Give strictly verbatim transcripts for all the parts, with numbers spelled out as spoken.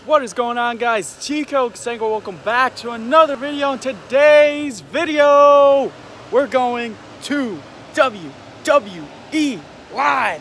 What is going on, guys? Chico Kasengo, welcome back to another video. In today's video, we're going to W W E Live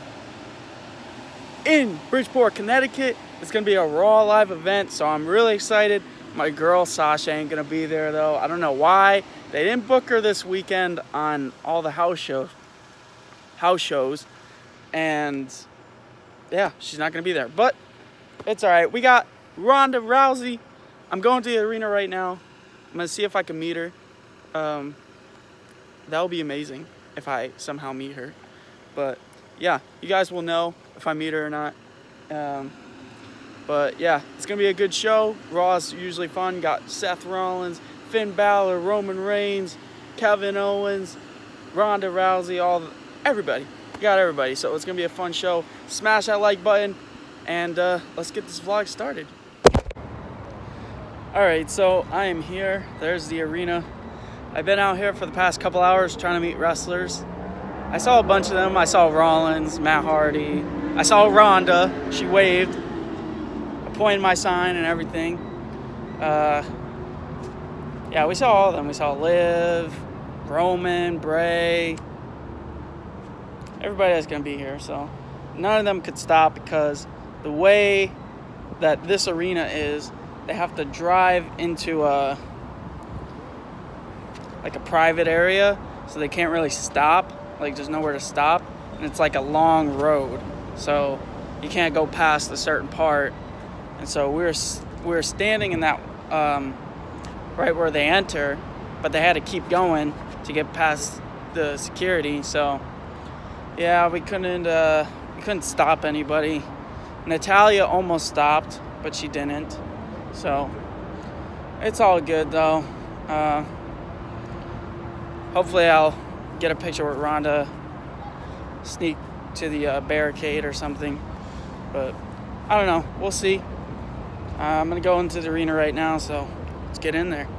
in Bridgeport, Connecticut. It's gonna be a Raw live event, so I'm really excited. My girl Sasha ain't gonna be there though. I don't know why. They didn't book her this weekend on all the house shows. House shows, and yeah, she's not gonna be there. But it's all right. We got Ronda Rousey. I'm going to the arena right now. I'm gonna see if I can meet her. Um, that would be amazing if I somehow meet her. But yeah, you guys will know if I meet her or not. Um, but yeah, it's gonna be a good show. Raw is usually fun. Got Seth Rollins, Finn Balor, Roman Reigns, Kevin Owens, Ronda Rousey, all the, everybody. We got everybody. So it's gonna be a fun show. Smash that like button, and uh, let's get this vlog started. Alright, so I am here. There's the arena. I've been out here for the past couple hours trying to meet wrestlers. I saw a bunch of them. I saw Rollins, Matt Hardy. I saw Ronda. She waved. I pointed my sign and everything. Uh, yeah, we saw all of them. We saw Liv, Roman, Bray. Everybody that's going to be here. So none of them could stop because the way that this arena is, they have to drive into a like a private area, so they can't really stop. Like, there's nowhere to stop, and it's like a long road, so you can't go past a certain part. And so we we're we we're standing in that um, right where they enter, but they had to keep going to get past the security. So yeah, we couldn't uh, we couldn't stop anybody. Natalya almost stopped, but she didn't. So it's all good though. Uh, hopefully I'll get a picture with Ronda, sneak to the uh, barricade or something. But I don't know. We'll see. Uh, I'm gonna go into the arena right now, so let's get in there.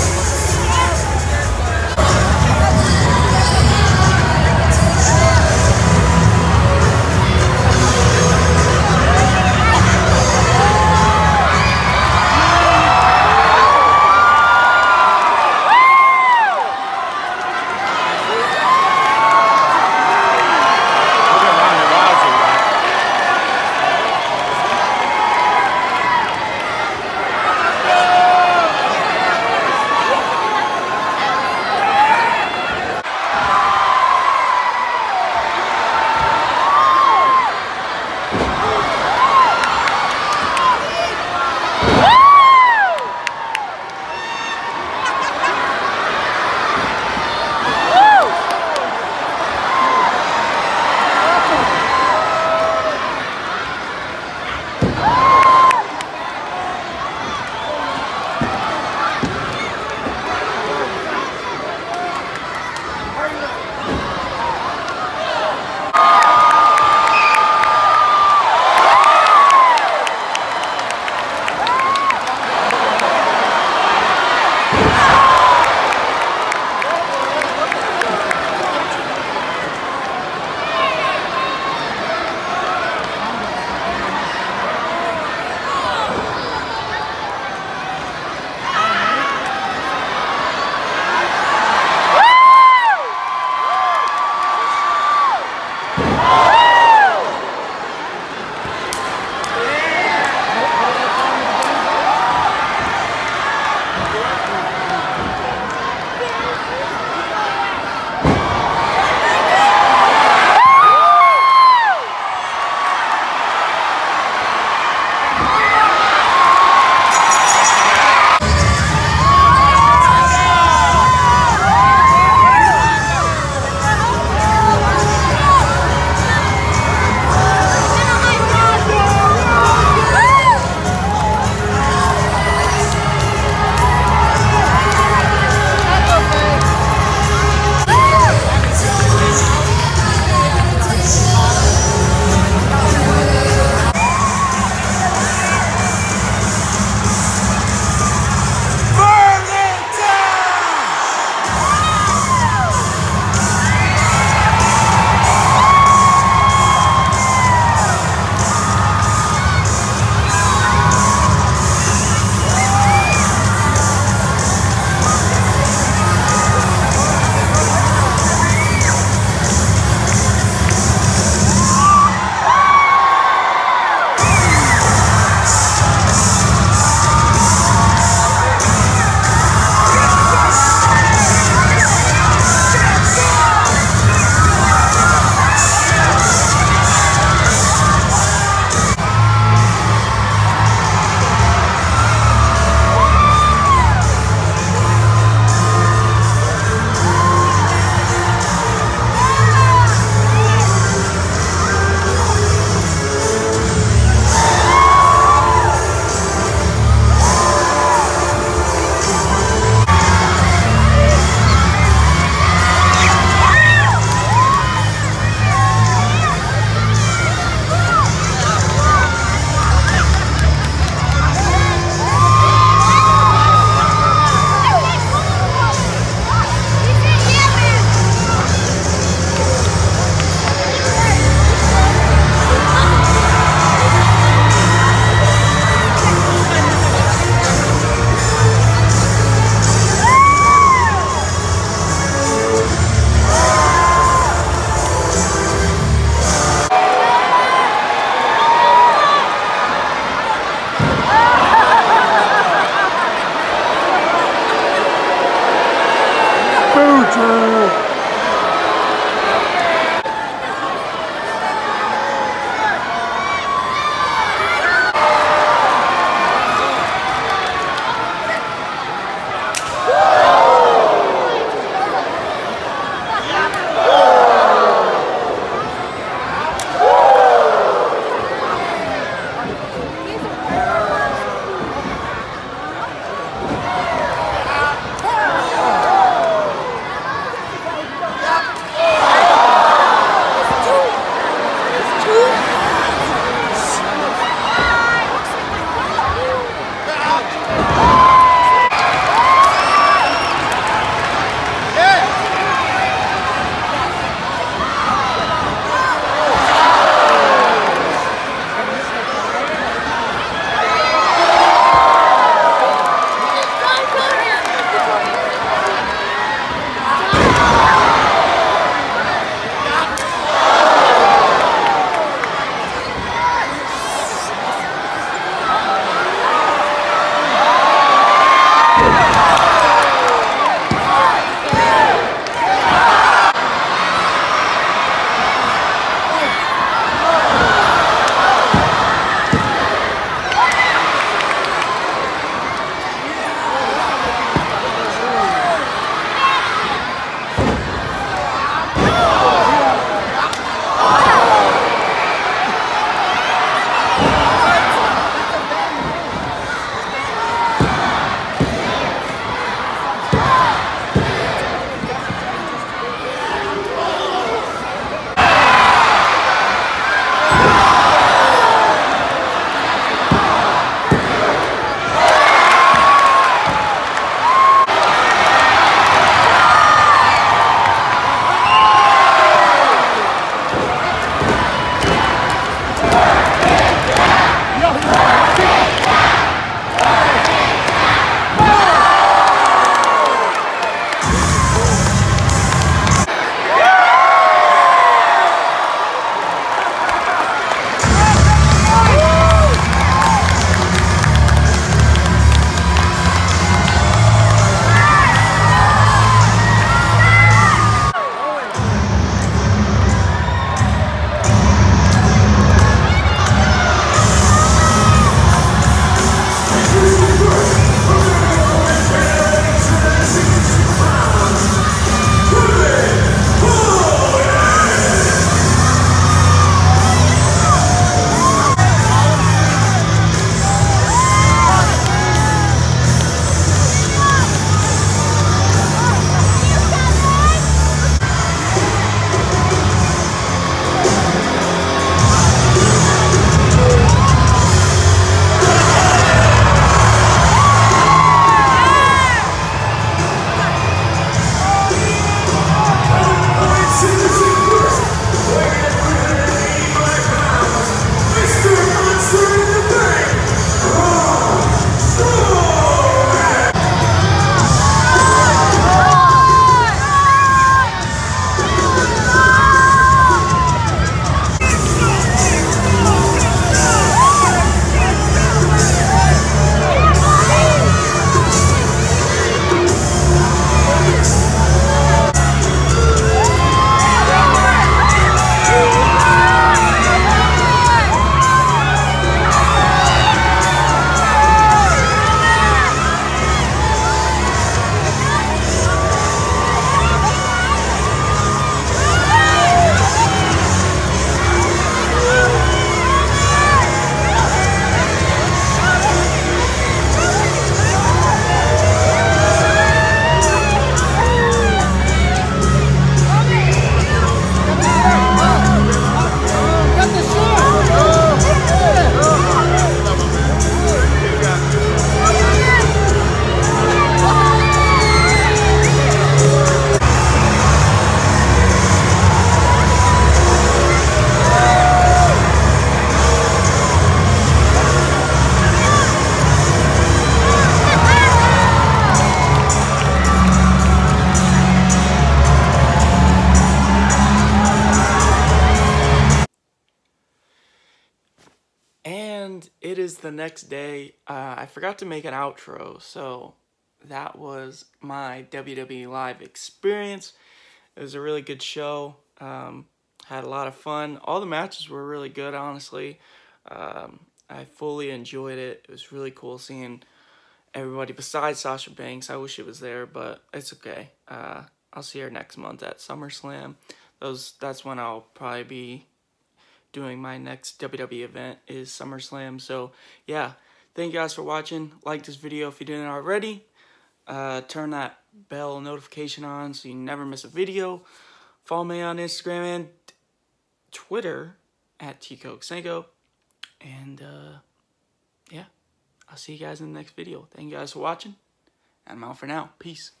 And it is the next day. Uh, I forgot to make an outro, so that was my W W E Live experience. It was a really good show. Um, had a lot of fun. All the matches were really good, honestly. Um, I fully enjoyed it. It was really cool seeing everybody besides Sasha Banks. I wish it was there, but it's okay. Uh, I'll see her next month at SummerSlam. Those that's when I'll probably be doing my next W W E event is SummerSlam. So yeah, thank you guys for watching. Like this video if you didn't already. Uh, turn that bell notification on so you never miss a video. Follow me on Instagram and Twitter at TCokeSango. And uh, yeah, I'll see you guys in the next video. Thank you guys for watching. And I'm out for now. Peace.